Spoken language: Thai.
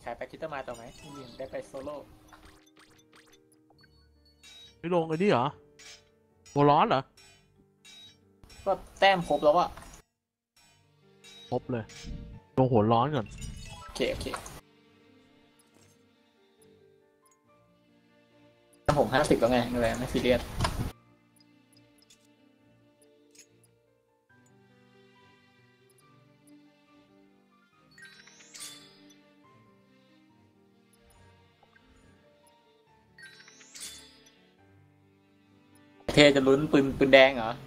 ายไปคิดจะมาต่อไหมยิงได้ไปโซโล่ไม่ลงไอ้นี่เหรอหัวร้อนเหรอก็แต้มครบแล้วอะครบเลยลงหัวร้อนก่อนโอเคโอเคผม50แล้วไงอะไรไม่ซีเรียสเทจะลุ้นปืนแดงเหรอ